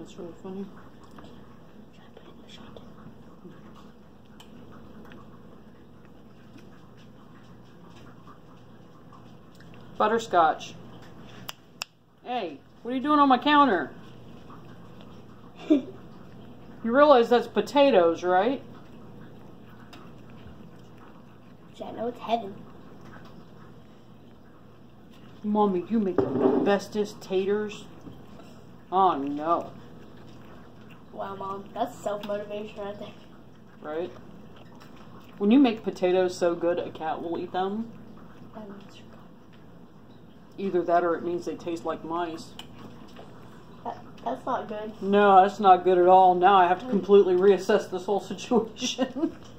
That's really funny. Butterscotch. Hey, what are you doing on my counter? You realize that's potatoes, right? I know it's heaven. Mommy, you make the bestest taters. Oh no. Wow, Mom, that's self-motivation right there. Right? When you make potatoes so good, a cat will eat them. Either that or it means they taste like mice. That's not good. No, that's not good at all. Now I have to completely reassess this whole situation.